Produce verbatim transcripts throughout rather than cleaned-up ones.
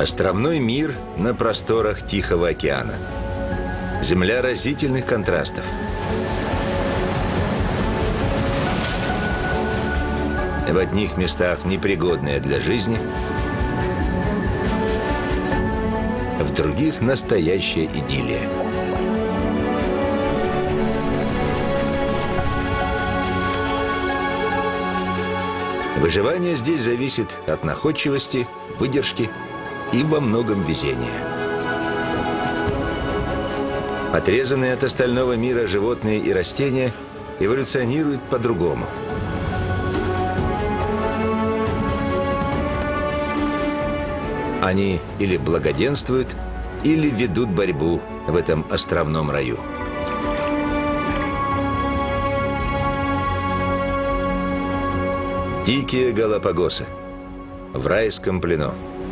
Островной мир на просторах Тихого океана. Земля разительных контрастов. В одних местах непригодная для жизни, в других настоящая идиллия. Выживание здесь зависит от находчивости, выдержки и во многом везения. Отрезанные от остального мира животные и растения эволюционируют по-другому. Они или благоденствуют, или ведут борьбу в этом островном раю. Дикие Галапагосы. В райском плену.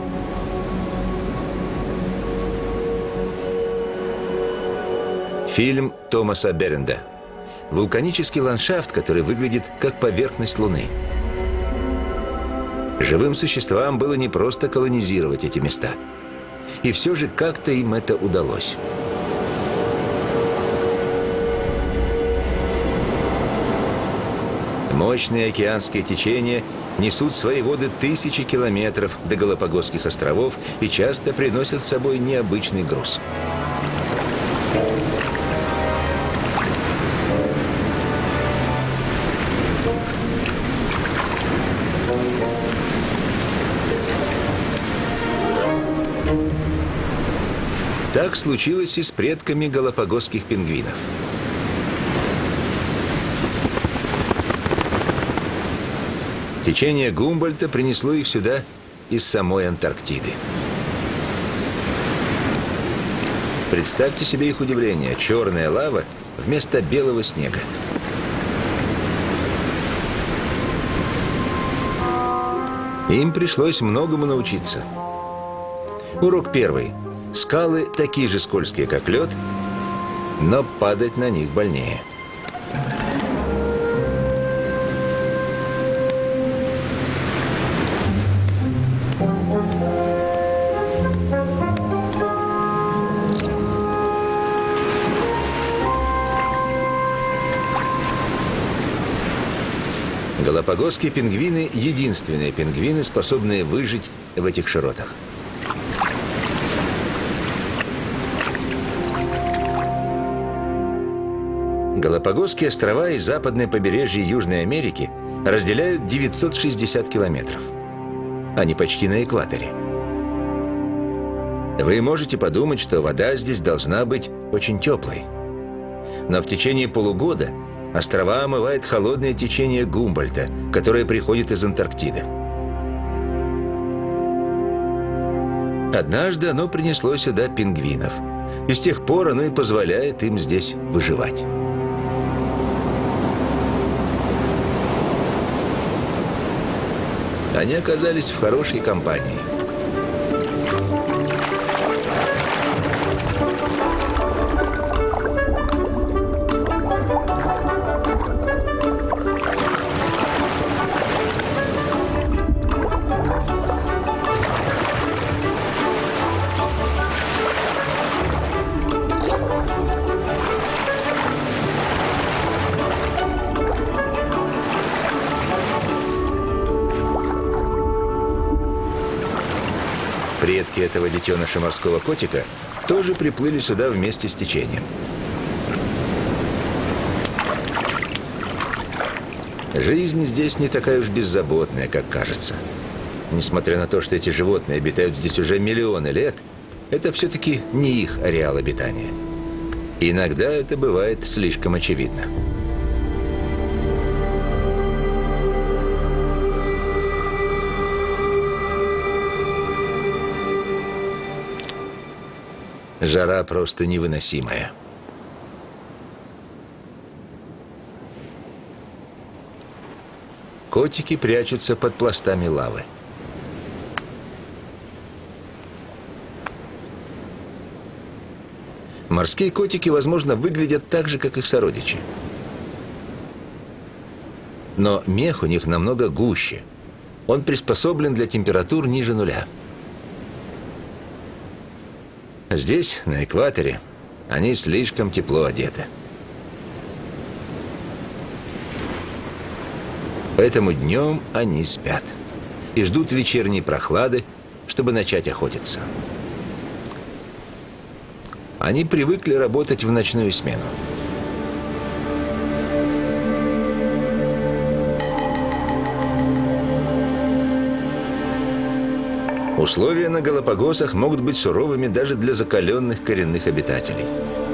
Фильм Томаса Беренда. Вулканический ландшафт, который выглядит как поверхность Луны. Живым существам было непросто колонизировать эти места. И все же как-то им это удалось. Мощные океанские течения несут свои воды тысячи километров до Галапагосских островов и часто приносят с собой необычный груз. Так случилось и с предками галапагосских пингвинов. Течение Гумбольдта принесло их сюда из самой Антарктиды. Представьте себе их удивление. Черная лава вместо белого снега. Им пришлось многому научиться. Урок первый. Скалы такие же скользкие, как лед, но падать на них больнее. Галапагосские пингвины – единственные пингвины, способные выжить в этих широтах. Галапагосские острова и западное побережье Южной Америки разделяют девятьсот шестьдесят километров. Они почти на экваторе. Вы можете подумать, что вода здесь должна быть очень теплой. Но в течение полугода острова омывает холодное течение Гумбольдта, которое приходит из Антарктиды. Однажды оно принесло сюда пингвинов. И с тех пор оно и позволяет им здесь выживать. Они оказались в хорошей компании. Предки этого детеныша морского котика тоже приплыли сюда вместе с течением. Жизнь здесь не такая уж беззаботная, как кажется. Несмотря на то, что эти животные обитают здесь уже миллионы лет, это все-таки не их ареал обитания. Иногда это бывает слишком очевидно. Жара просто невыносимая. Котики прячутся под пластами лавы. Морские котики, возможно, выглядят так же, как их сородичи. Но мех у них намного гуще. Он приспособлен для температур ниже нуля. Здесь, на экваторе, они слишком тепло одеты. Поэтому днем они спят и ждут вечерней прохлады, чтобы начать охотиться. Они привыкли работать в ночную смену. Условия на Галапагосах могут быть суровыми даже для закаленных коренных обитателей.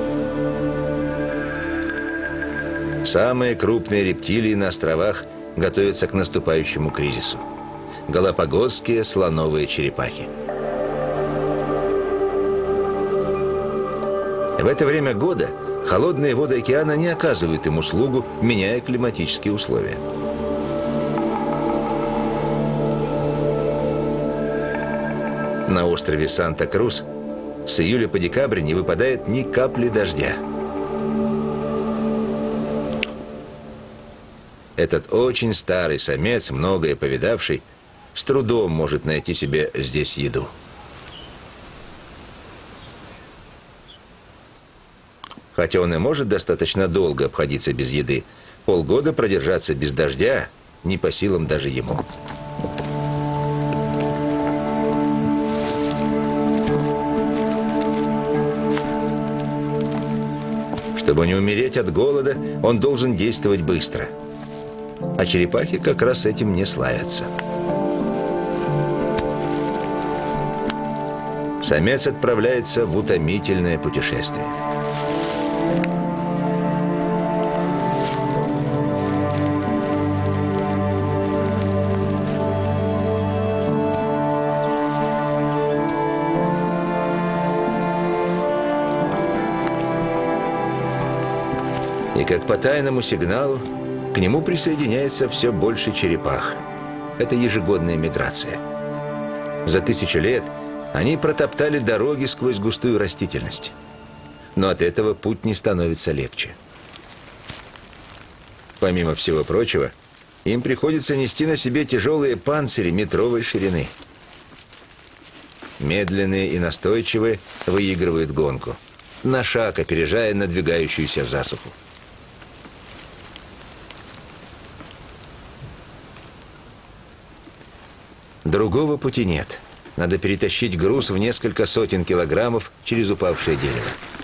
Самые крупные рептилии на островах готовятся к наступающему кризису. Галапагосские слоновые черепахи. В это время года холодные воды океана не оказывают им услугу, меняя климатические условия. На острове Санта-Крус с июля по декабрь не выпадает ни капли дождя. Этот очень старый самец, многое повидавший, с трудом может найти себе здесь еду. Хотя он и может достаточно долго обходиться без еды, полгода продержаться без дождя не по силам даже ему. Чтобы не умереть от голода, он должен действовать быстро. А черепахи как раз с этим не славятся. Самец отправляется в утомительное путешествие. И как по тайному сигналу к нему присоединяется все больше черепах. Это ежегодная миграция. За тысячу лет они протоптали дороги сквозь густую растительность. Но от этого путь не становится легче. Помимо всего прочего, им приходится нести на себе тяжелые панцири метровой ширины. Медленные и настойчивые выигрывают гонку, на шаг опережая надвигающуюся засуху. Другого пути нет. Надо перетащить груз в несколько сотен килограммов через упавшее дерево.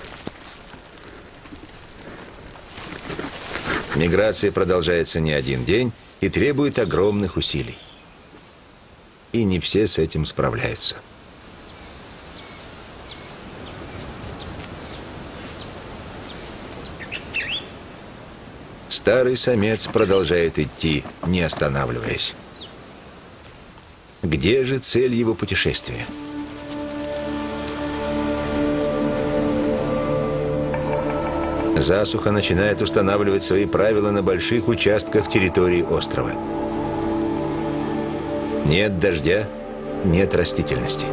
Миграция продолжается не один день и требует огромных усилий. И не все с этим справляются. Старый самец продолжает идти, не останавливаясь. Где же цель его путешествия? Засуха начинает устанавливать свои правила на больших участках территории острова. Нет дождя, нет растительности.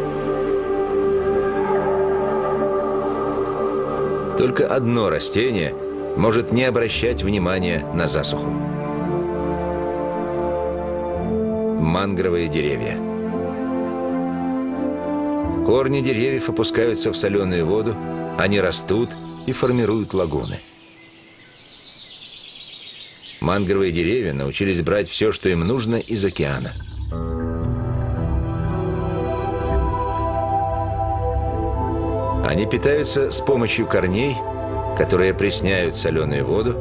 Только одно растение может не обращать внимания на засуху. Мангровые деревья. Корни деревьев опускаются в соленую воду, они растут и формируют лагуны. Мангровые деревья научились брать все, что им нужно, из океана. Они питаются с помощью корней, которые опресняют соленую воду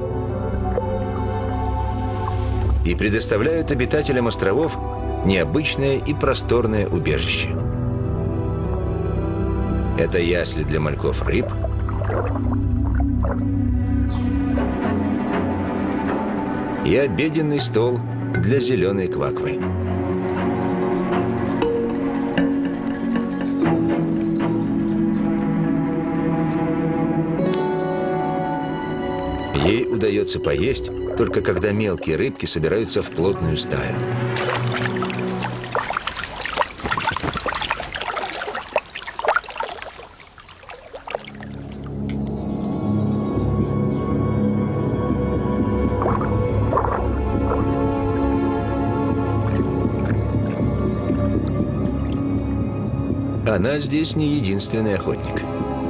и предоставляют обитателям островов необычное и просторное убежище. Это ясли для мальков рыб, и обеденный стол для зеленой кваквы. Ей удается поесть только когда мелкие рыбки собираются в плотную стаю. Она здесь не единственный охотник.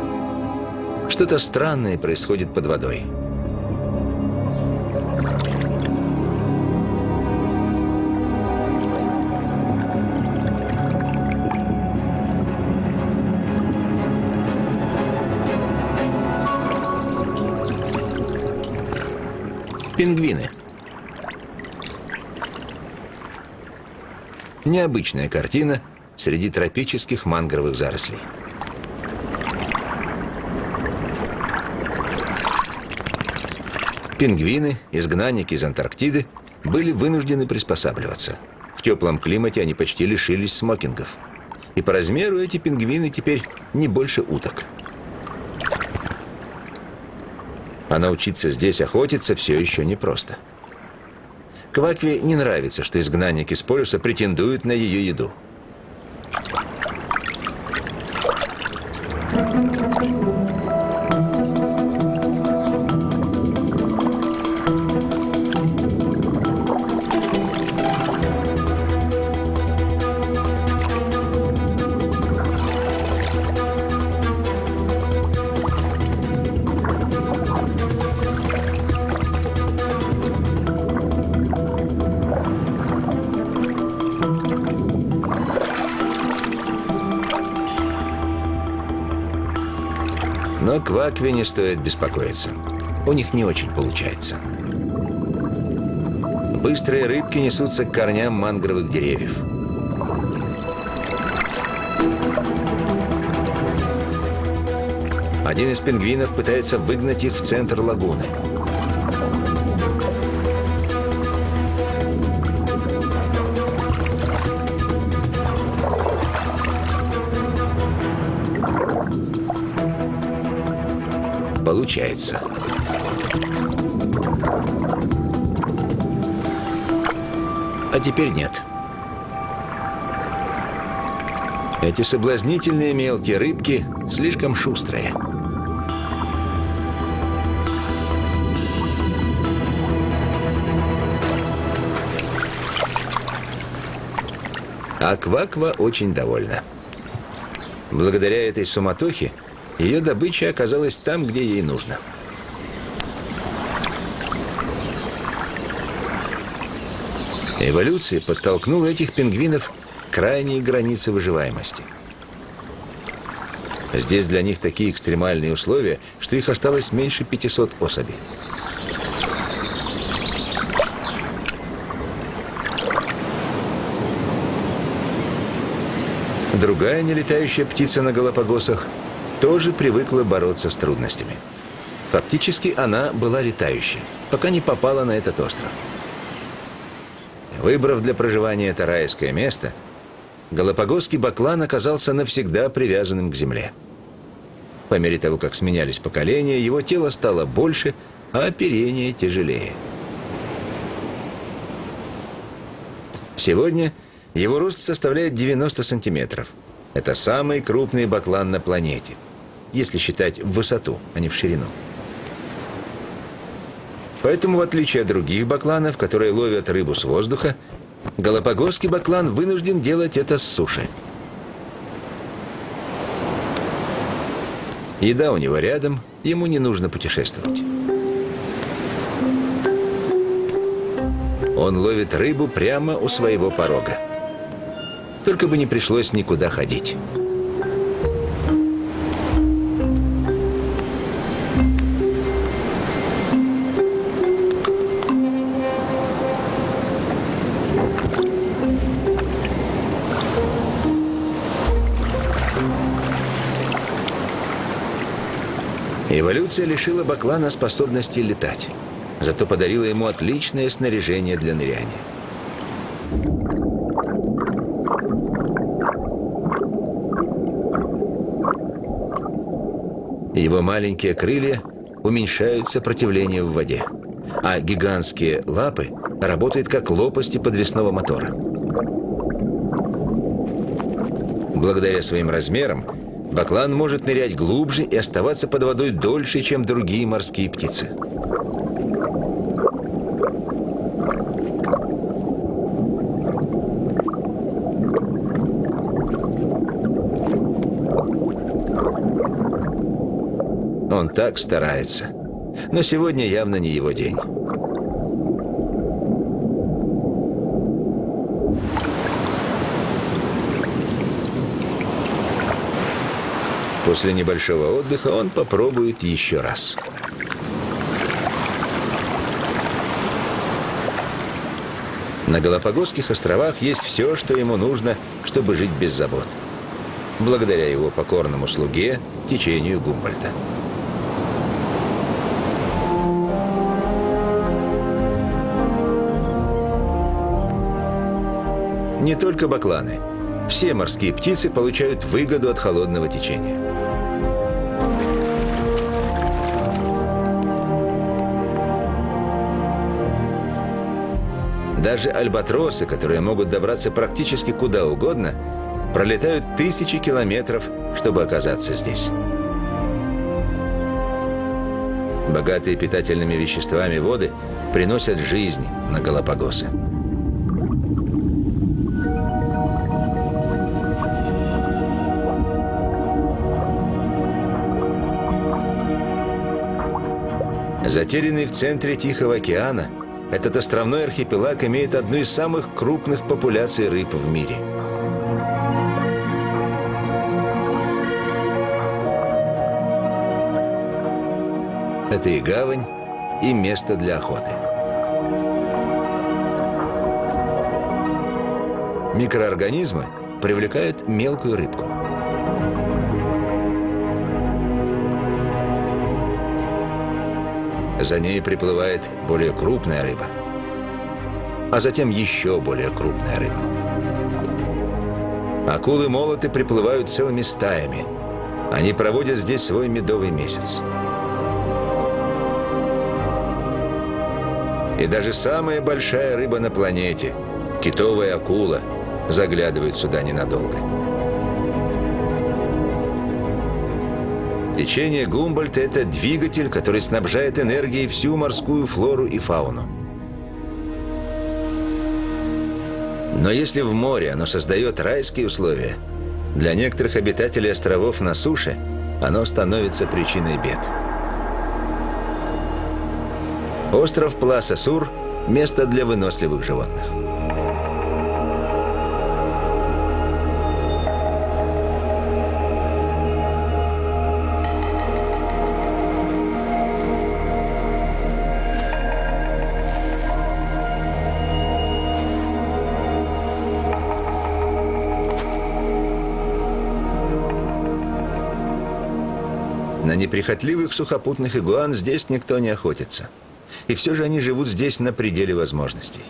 Что-то странное происходит под водой. Пингвины. Необычная картина среди тропических мангровых зарослей. Пингвины, изгнанники из Антарктиды, были вынуждены приспосабливаться. В теплом климате они почти лишились смокингов. И по размеру эти пингвины теперь не больше уток. А научиться здесь охотиться все еще непросто. Квакве не нравится, что изгнанники с полюса претендуют на ее еду. Но Квакве не стоит беспокоиться. У них не очень получается. Быстрые рыбки несутся к корням мангровых деревьев. Один из пингвинов пытается выгнать их в центр лагуны. Получается. А теперь нет. Эти соблазнительные мелкие рыбки слишком шустрые. А Кваква очень довольна. Благодаря этой суматохе ее добыча оказалась там, где ей нужно. Эволюция подтолкнула этих пингвинов к крайней границе выживаемости. Здесь для них такие экстремальные условия, что их осталось меньше пятисот особей. Другая нелетающая птица на Галапагосах тоже привыкла бороться с трудностями. Фактически она была летающей, пока не попала на этот остров. Выбрав для проживания это райское место, галапагосский баклан оказался навсегда привязанным к земле. По мере того, как сменялись поколения, его тело стало больше, а оперение тяжелее. Сегодня его рост составляет девяносто сантиметров. Это самый крупный баклан на планете, если считать в высоту, а не в ширину. Поэтому, в отличие от других бакланов, которые ловят рыбу с воздуха, галапагосский баклан вынужден делать это с суши. Еда у него рядом, ему не нужно путешествовать. Он ловит рыбу прямо у своего порога. Только бы не пришлось никуда ходить. Эволюция лишила баклана способности летать, зато подарила ему отличное снаряжение для ныряния. Его маленькие крылья уменьшают сопротивление в воде, а гигантские лапы работают как лопасти подвесного мотора. Благодаря своим размерам баклан может нырять глубже и оставаться под водой дольше, чем другие морские птицы. Он Он так старается. Но сегодня явно не его день. После небольшого отдыха он попробует еще раз. На Галапагосских островах есть все, что ему нужно, чтобы жить без забот. Благодаря его покорному слуге, течению Гумбольдта. Не только бакланы. Все морские птицы получают выгоду от холодного течения. Даже альбатросы, которые могут добраться практически куда угодно, пролетают тысячи километров, чтобы оказаться здесь. Богатые питательными веществами воды приносят жизнь на Галапагосы. Затерянный в центре Тихого океана, этот островной архипелаг имеет одну из самых крупных популяций рыб в мире. Это и гавань, и место для охоты. Микроорганизмы привлекают мелкую рыбку. За ней приплывает более крупная рыба, а затем еще более крупная рыба. Акулы-молоты приплывают целыми стаями. Они проводят здесь свой медовый месяц. И даже самая большая рыба на планете, китовая акула, заглядывает сюда ненадолго. Течение Гумбольдта – это двигатель, который снабжает энергией всю морскую флору и фауну. Но если в море оно создает райские условия, для некоторых обитателей островов на суше оно становится причиной бед. Остров Пласа-Сур – место для выносливых животных. На неприхотливых сухопутных игуан здесь никто не охотится. И все же они живут здесь на пределе возможностей.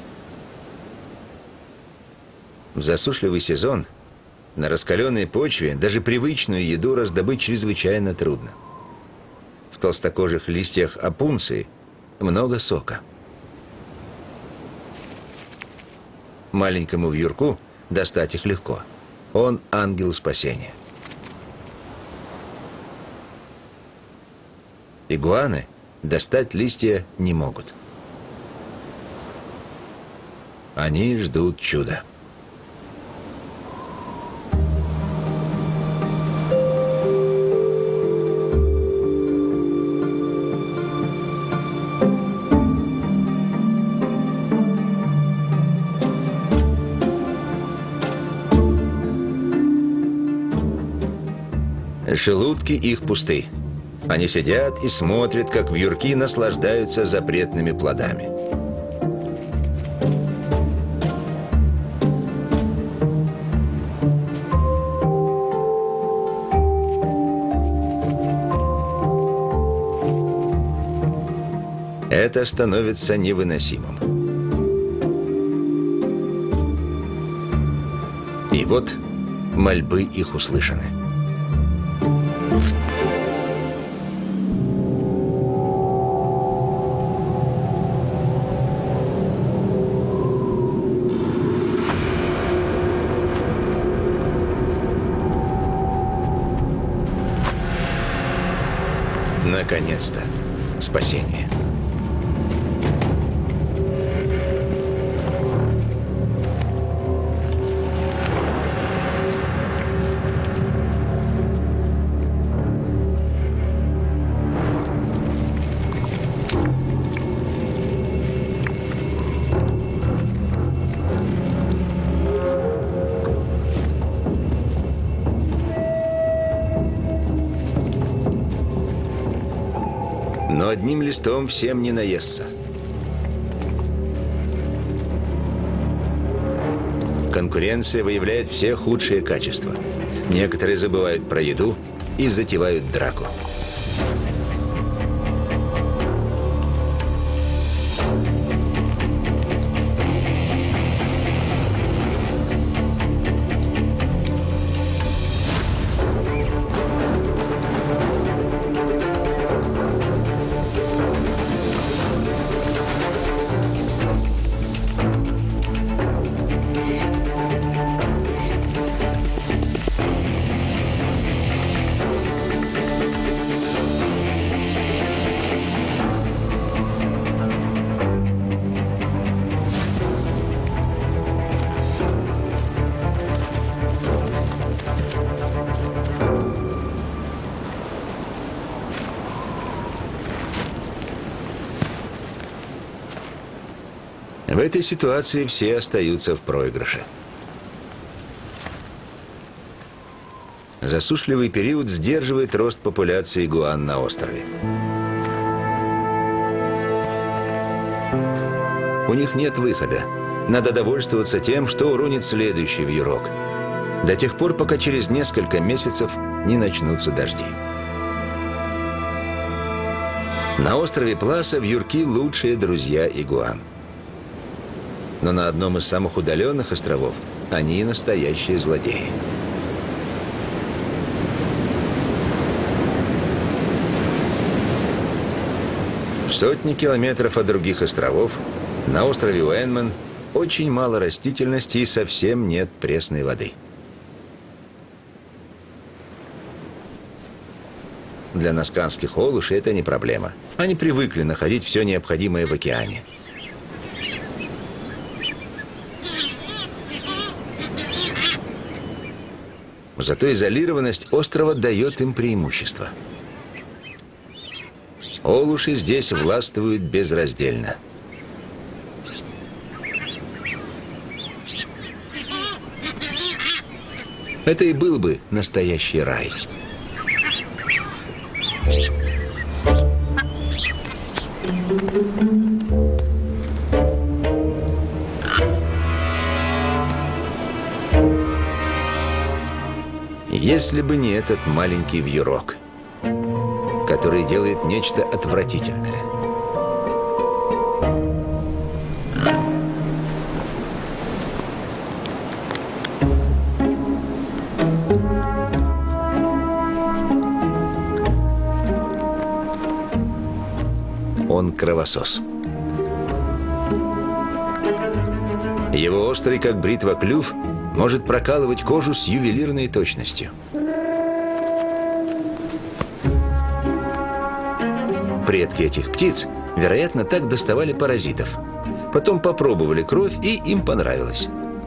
В засушливый сезон на раскаленной почве даже привычную еду раздобыть чрезвычайно трудно. В толстокожих листьях опунции много сока. Маленькому вьюрку достать их легко. Он ангел спасения. Игуаны достать листья не могут. Они ждут чуда. Желудки их пусты. Они сидят и смотрят, как вьюрки наслаждаются запретными плодами. Это становится невыносимым. И вот мольбы их услышаны. Наконец-то спасение. одним листом всем не наестся. Конкуренция выявляет все худшие качества. Некоторые забывают про еду и затевают драку. В этой ситуации все остаются в проигрыше. Засушливый период сдерживает рост популяции игуан на острове. У них нет выхода. Надо довольствоваться тем, что уронит следующий вьюрок. До тех пор, пока через несколько месяцев не начнутся дожди. На острове Пласа вьюрки – лучшие друзья игуан. Но на одном из самых удаленных островов они настоящие злодеи. В сотни километров от других островов на острове Уэнмен очень мало растительности и совсем нет пресной воды. Для насканских олушей это не проблема. Они привыкли находить все необходимое в океане. Зато изолированность острова дает им преимущество. Олуши здесь властвуют безраздельно. Это и был бы настоящий рай. Если бы не этот маленький вьюрок, который делает нечто отвратительное. Он кровосос. Его острый, как бритва, клюв может прокалывать кожу с ювелирной точностью. Предки этих птиц, вероятно, так доставали паразитов. Потом попробовали кровь, и им понравилось.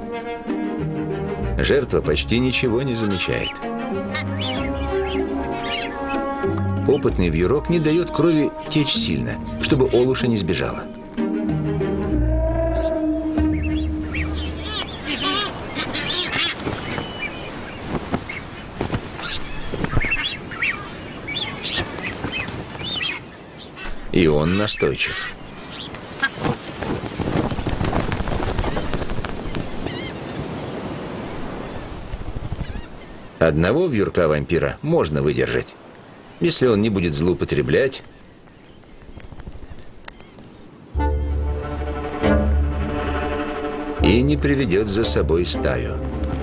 Жертва почти ничего не замечает. Опытный вьюрок не дает крови течь сильно, чтобы олуша не сбежала. И он настойчив. Одного вьюрка-вампира можно выдержать, если он не будет злоупотреблять и не приведет за собой стаю.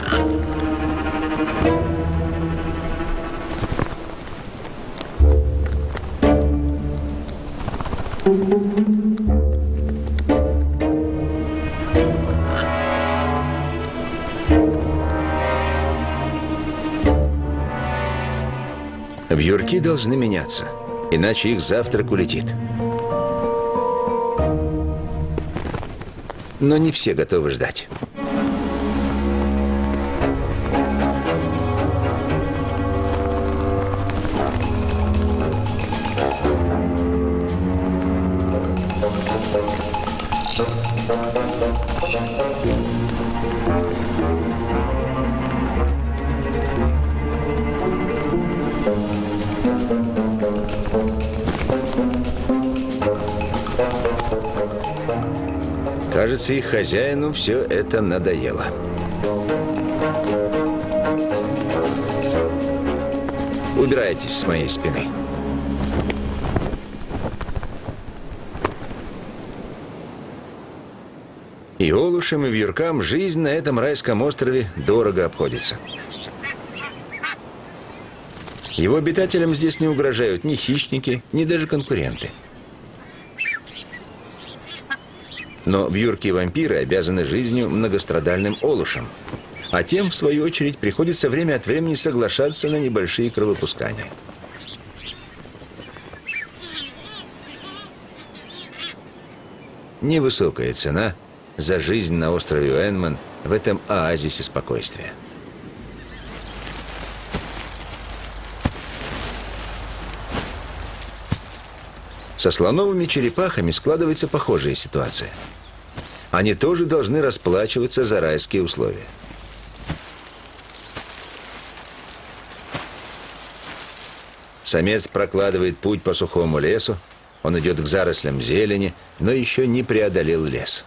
Вьюрки должны меняться, иначе их завтрак улетит. Но не все готовы ждать. кажется, их хозяину все это надоело. Убирайтесь с моей спины. И олушам, и вьюркам жизнь на этом райском острове дорого обходится. Его обитателям здесь не угрожают ни хищники, ни даже конкуренты. Но вьюрки и вампиры обязаны жизнью многострадальным олушам, а тем, в свою очередь, приходится время от времени соглашаться на небольшие кровопускания. Невысокая цена за жизнь на острове Уэнман в этом оазисе спокойствия. Со слоновыми черепахами складывается похожая ситуация. Они тоже должны расплачиваться за райские условия. Самец прокладывает путь по сухому лесу, он идет к зарослям зелени, но еще не преодолел лес.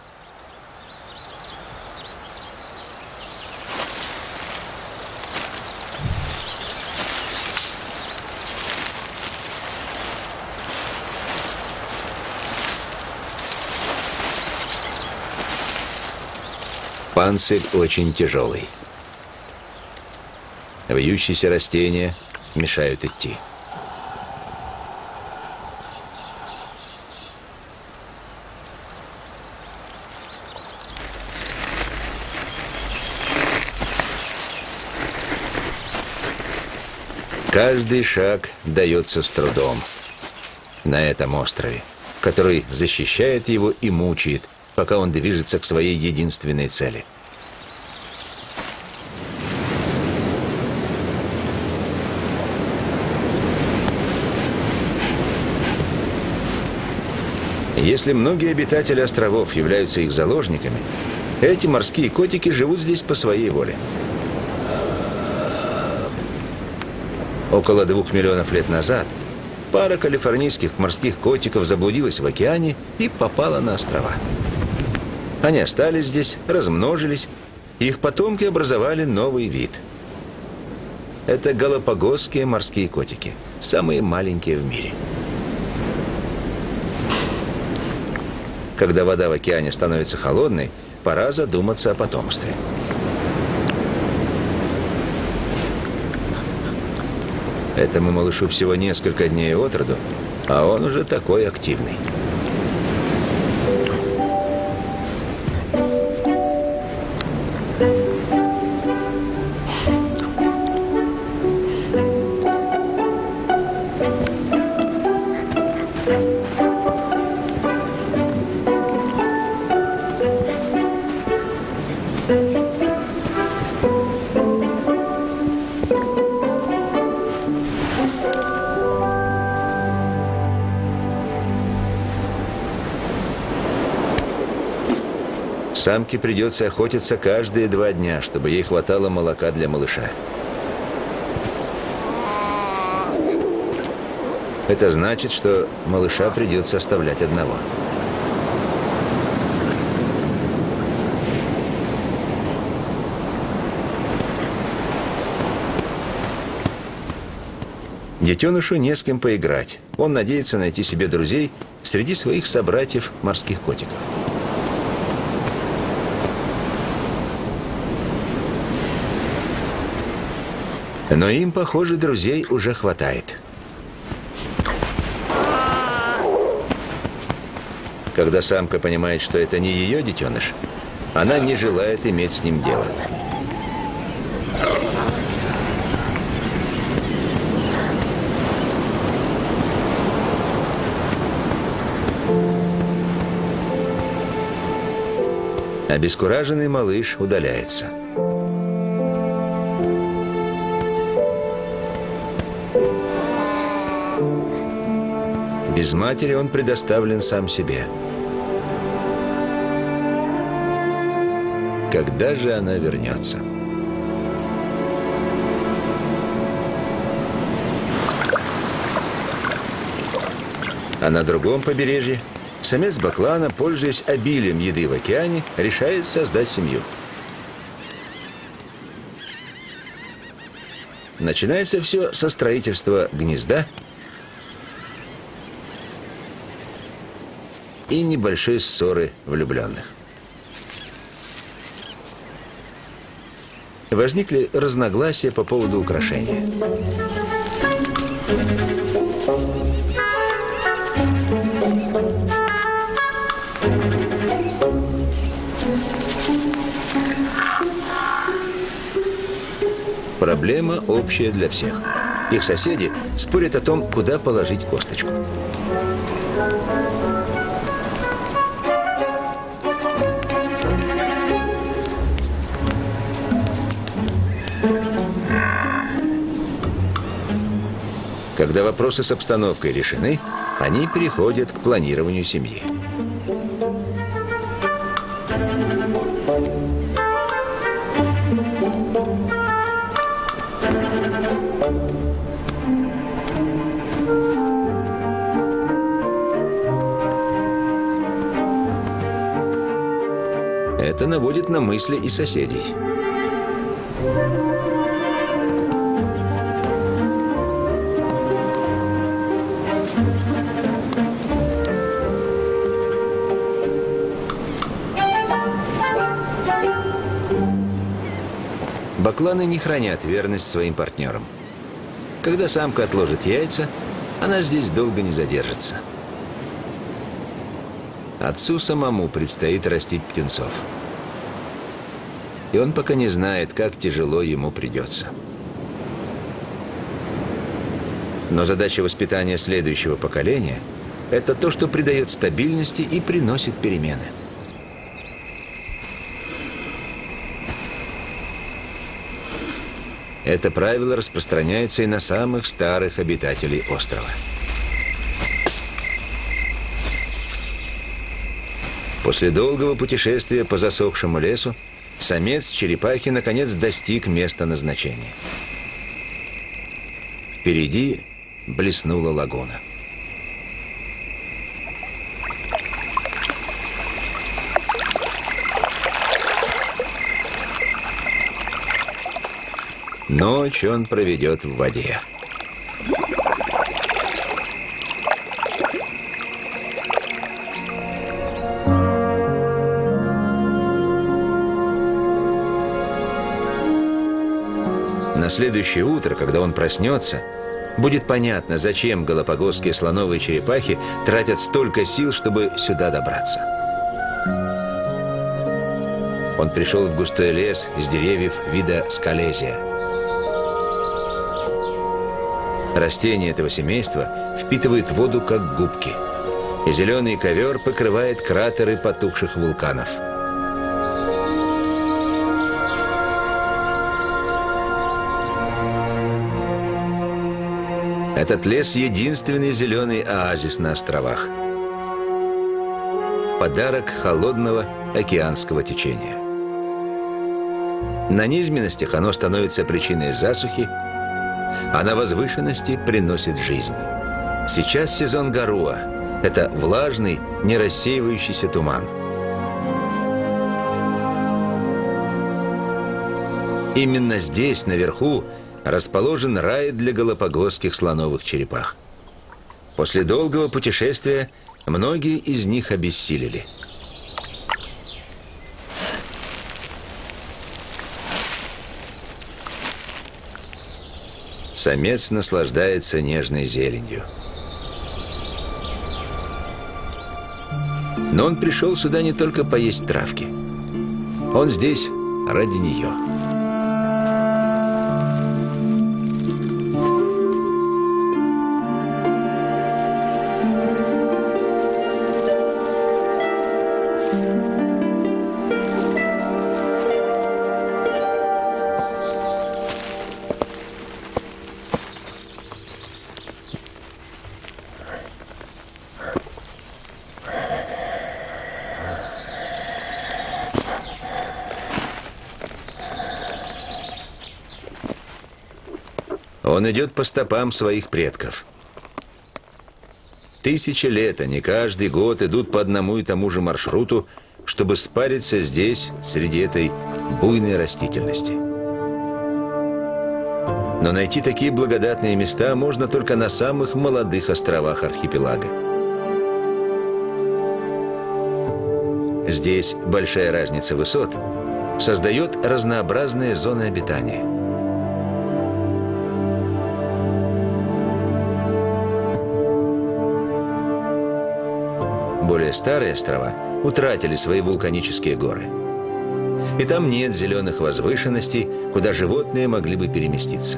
Панцирь очень тяжелый. Вьющиеся растения мешают идти. Каждый шаг дается с трудом на этом острове, который защищает его и мучает, пока он движется к своей единственной цели. Если многие обитатели островов являются их заложниками, эти морские котики живут здесь по своей воле. Около двух миллионов лет назад пара калифорнийских морских котиков заблудилась в океане и попала на острова. Они остались здесь, размножились, и их потомки образовали новый вид. Это галапагосские морские котики, самые маленькие в мире. Когда вода в океане становится холодной, пора задуматься о потомстве. Этому малышу всего несколько дней от роду, а он уже такой активный. Самке придется охотиться каждые два дня, чтобы ей хватало молока для малыша. Это значит, что малыша придется оставлять одного. Детенышу не с кем поиграть. Он надеется найти себе друзей среди своих собратьев морских котиков. Но им, похоже, друзей уже хватает. Когда самка понимает, что это не ее детеныш, она не желает иметь с ним дело. Обескураженный малыш удаляется. Без матери он предоставлен сам себе. Когда же она вернется? А на другом побережье самец баклана, пользуясь обилием еды в океане, решает создать семью. Начинается все со строительства гнезда и небольшой ссоры влюбленных. Возникли разногласия по поводу украшения. Проблема общая для всех. Их соседи спорят о том, куда положить косточку. Когда вопросы с обстановкой решены, они переходят к планированию семьи. Это наводит на мысли и соседей. Бакланы не хранят верность своим партнерам. Когда самка отложит яйца, она здесь долго не задержится. Отцу самому предстоит растить птенцов. И он пока не знает, как тяжело ему придется. Но задача воспитания следующего поколения – это то, что придает стабильности и приносит перемены. Это правило распространяется и на самых старых обитателей острова. После долгого путешествия по засохшему лесу самец черепахи наконец достиг места назначения. Впереди блеснула лагуна. Ночь он проведет в воде. На следующее утро, когда он проснется, будет понятно, зачем галапагосские слоновые черепахи тратят столько сил, чтобы сюда добраться. Он пришел в густой лес из деревьев вида скалезия. Растения этого семейства впитывают воду, как губки, и зеленый ковер покрывает кратеры потухших вулканов. Этот лес – единственный зеленый оазис на островах. Подарок холодного океанского течения. На низменностях оно становится причиной засухи, а на возвышенности приносит жизнь. Сейчас сезон гаруа – это влажный, не рассеивающийся туман. Именно здесь, наверху, расположен рай для галапагосских слоновых черепах. После долгого путешествия многие из них обессилели. Самец наслаждается нежной зеленью. Но он пришел сюда не только поесть травки. Он здесь ради нее. Он идет по стопам своих предков. Тысячи лет они каждый год идут по одному и тому же маршруту, чтобы спариться здесь, среди этой буйной растительности. Но найти такие благодатные места можно только на самых молодых островах архипелага. Здесь большая разница высот создает разнообразные зоны обитания. Более старые острова утратили свои вулканические горы. И там нет зеленых возвышенностей, куда животные могли бы переместиться.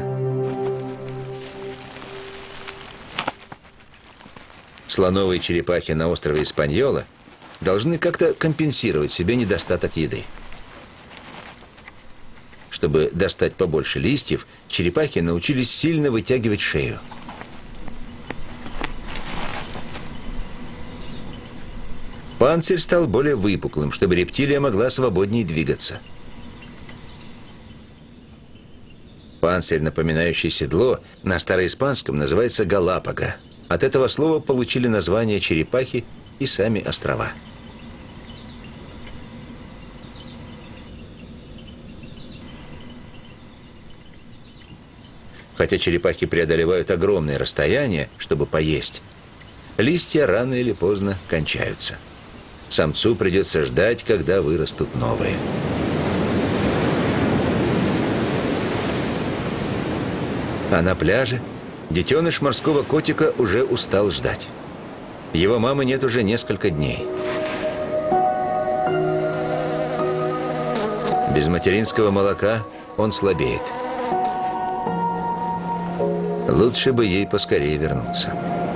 Слоновые черепахи на острове Испаньола должны как-то компенсировать себе недостаток еды. Чтобы достать побольше листьев, черепахи научились сильно вытягивать шею. Панцирь стал более выпуклым, чтобы рептилия могла свободнее двигаться. Панцирь, напоминающий седло, на староиспанском называется галапаго. От этого слова получили название черепахи и сами острова. Хотя черепахи преодолевают огромные расстояния, чтобы поесть, листья рано или поздно кончаются. Самцу придется ждать, когда вырастут новые. А на пляже детеныш морского котика уже устал ждать. Его мамы нет уже несколько дней. Без материнского молока он слабеет. Лучше бы ей поскорее вернуться.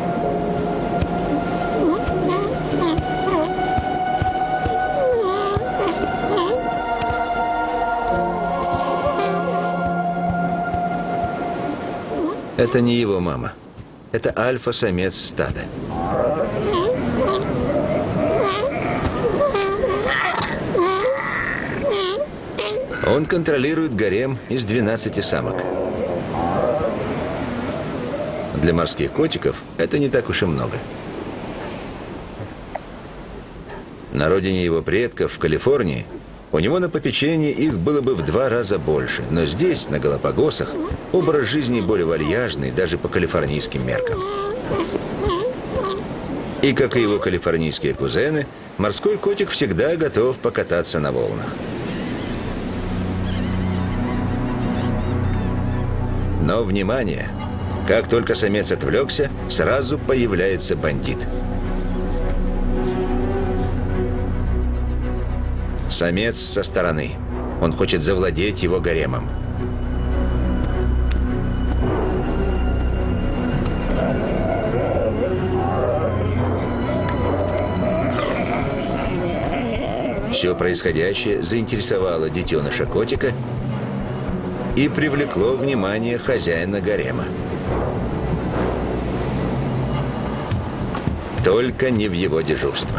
Это не его мама. Это альфа-самец стада. Он контролирует гарем из двенадцати самок. Для морских котиков это не так уж и много. На родине его предков, в Калифорнии, у него на попечении их было бы в два раза больше. Но здесь, на Галапагосах, образ жизни более вальяжный, даже по калифорнийским меркам. И, как и его калифорнийские кузены, морской котик всегда готов покататься на волнах. Но, внимание! Как только самец отвлекся, сразу появляется бандит. Самец со стороны. Он хочет завладеть его гаремом. Все происходящее заинтересовало детеныша котика и привлекло внимание хозяина гарема. Только не в его дежурство.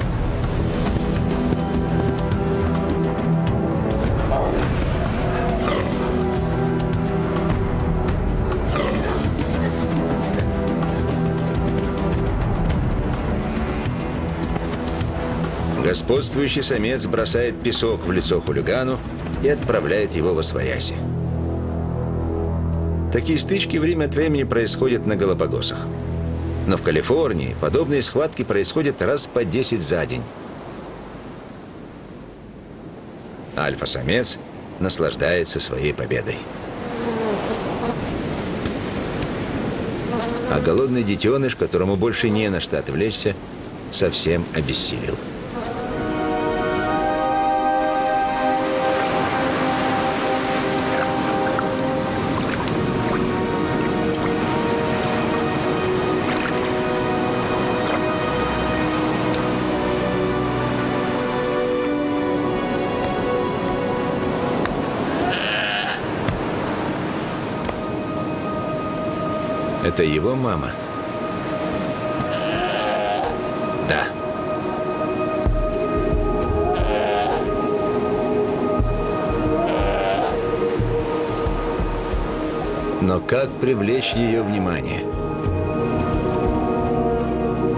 Господствующий самец бросает песок в лицо хулигану и отправляет его восвояси. Такие стычки время от времени происходят на Галапагосах. Но в Калифорнии подобные схватки происходят раз по десять за день. Альфа-самец наслаждается своей победой. А голодный детеныш, которому больше не на что отвлечься, совсем обессилел. Это его мама? Да. Но как привлечь ее внимание?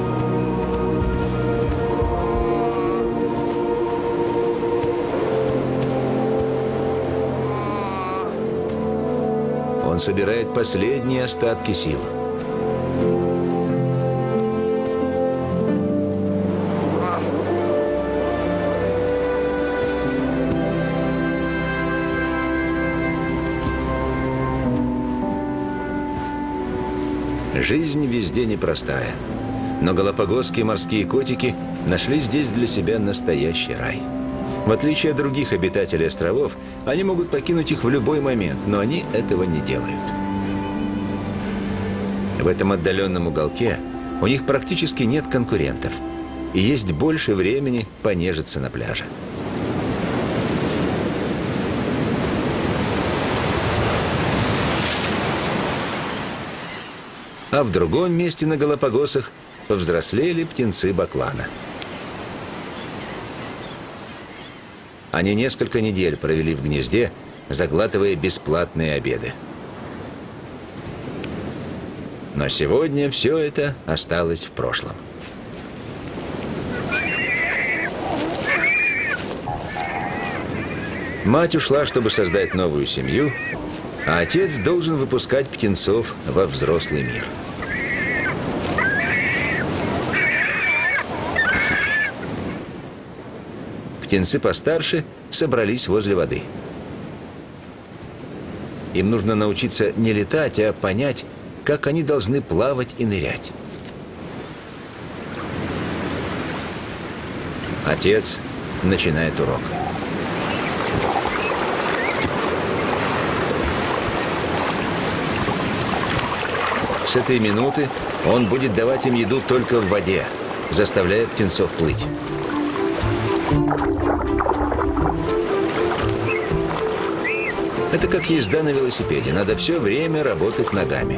он собирает последние остатки сил. Жизнь везде непростая, но галапагосские морские котики нашли здесь для себя настоящий рай. В отличие от других обитателей островов, они могут покинуть их в любой момент, но они этого не делают. В этом отдаленном уголке у них практически нет конкурентов, и есть больше времени понежиться на пляже. А в другом месте на Галапагосах повзрослели птенцы баклана. Они несколько недель провели в гнезде, заглатывая бесплатные обеды. Но сегодня все это осталось в прошлом. Мать ушла, чтобы создать новую семью, а отец должен выпускать птенцов во взрослый мир. Птенцы постарше собрались возле воды. Им нужно научиться не летать, а понять, как они должны плавать и нырять. Отец начинает урок. С этой минуты он будет давать им еду только в воде, заставляя птенцов плыть. Это как езда на велосипеде. Надо все время работать ногами.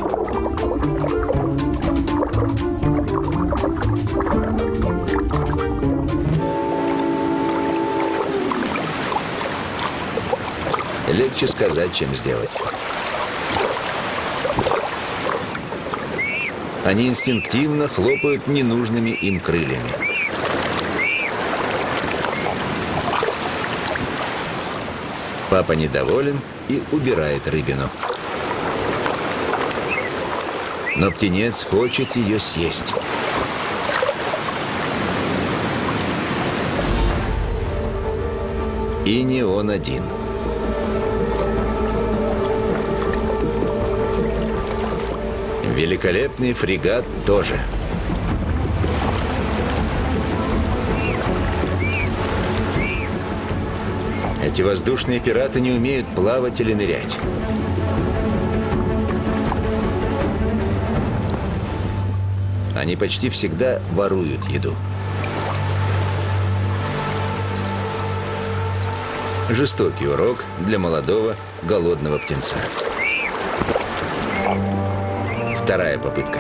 Легче сказать, чем сделать. Они инстинктивно хлопают ненужными им крыльями. Папа недоволен и убирает рыбину. Но птенец хочет ее съесть. И не он один. Великолепный фрегат тоже. Эти воздушные пираты не умеют плавать или нырять. Они почти всегда воруют еду. Жестокий урок для молодого голодного птенца. Вторая попытка.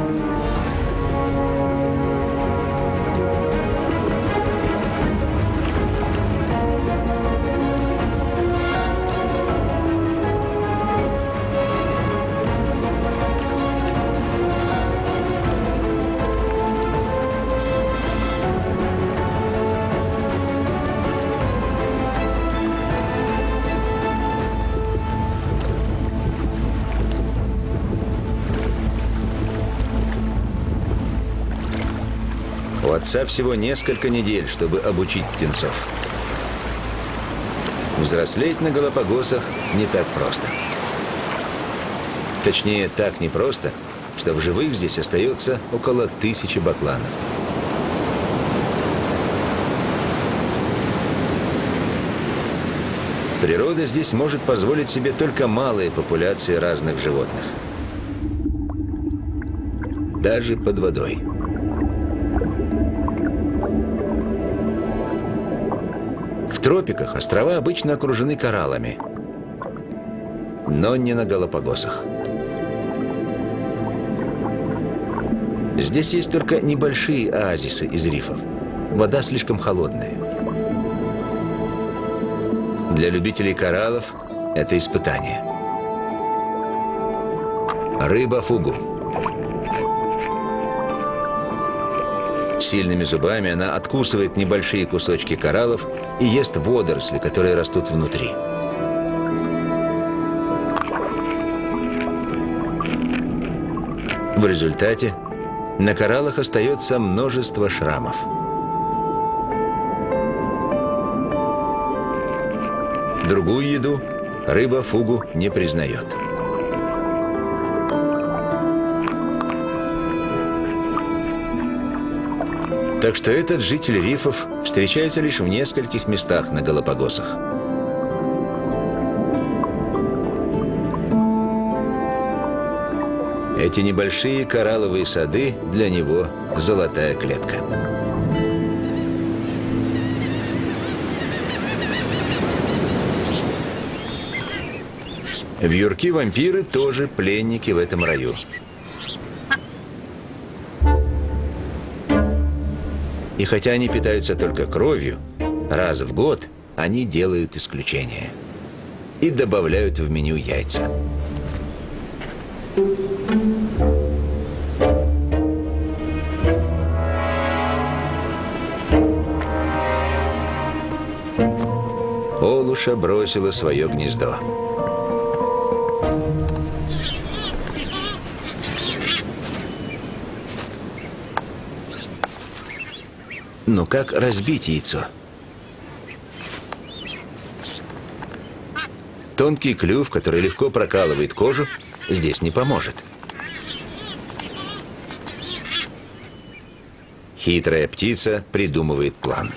У отца всего несколько недель, чтобы обучить птенцов. Взрослеть на Галапагосах не так просто. Точнее, так непросто, что в живых здесь остается около тысячи бакланов. Природа здесь может позволить себе только малые популяции разных животных. Даже под водой. В тропиках острова обычно окружены кораллами, но не на Галапагосах. Здесь есть только небольшие оазисы из рифов. Вода слишком холодная. Для любителей кораллов это испытание. Рыба фугу. Сильными зубами она откусывает небольшие кусочки кораллов и ест водоросли, которые растут внутри. В результате на кораллах остается множество шрамов. Другую еду рыба фугу не признает. Так что этот житель рифов встречается лишь в нескольких местах на Галапагосах. Эти небольшие коралловые сады для него золотая клетка. Вьюрки-вампиры тоже пленники в этом раю. И хотя они питаются только кровью, раз в год они делают исключение и добавляют в меню яйца. Олуша бросила свое гнездо. Но как разбить яйцо? Тонкий клюв, который легко прокалывает кожу, здесь не поможет. Хитрая птица придумывает план.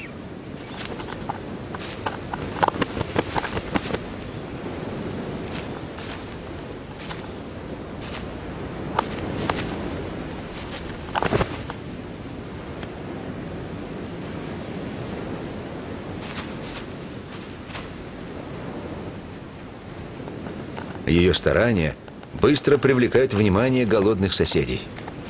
Ее старания быстро привлекают внимание голодных соседей.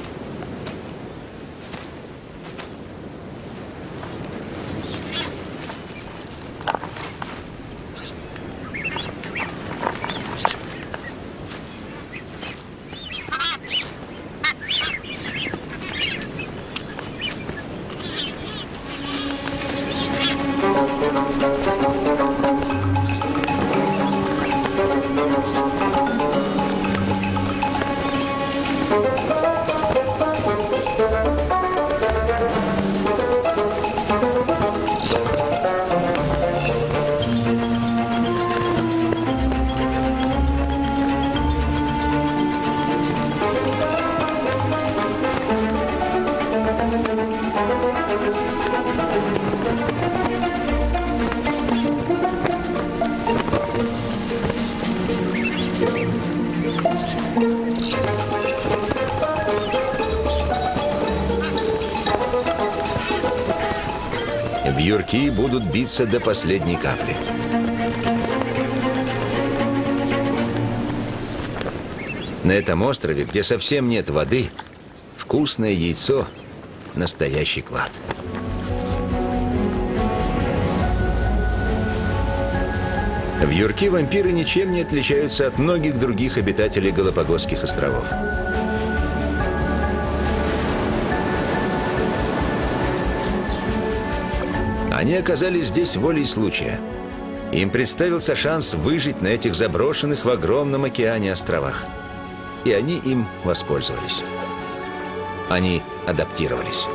Вьюрки будут биться до последней капли. На этом острове, где совсем нет воды, вкусное яйцо – настоящий клад. Вьюрки-вампиры ничем не отличаются от многих других обитателей Галапагосских островов. Они оказались здесь волей случая. Им представился шанс выжить на этих заброшенных в огромном океане островах. И они им воспользовались. Они адаптировались.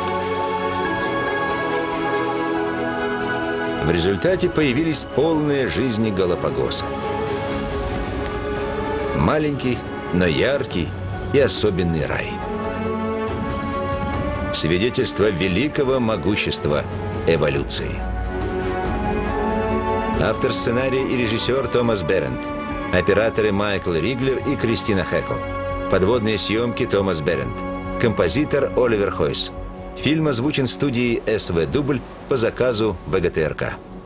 В результате появились полные жизни Галапагоса. Маленький, но яркий и особенный рай. Свидетельство великого могущества эволюции. Автор сценария и режиссер Томас Берент. Операторы Майкл Риглер и Кристина Хэкл. Подводные съемки Томас Берент. Композитор Оливер Хойс. Фильм озвучен студией эс вэ Дубль по заказу вэ гэ тэ эр ка.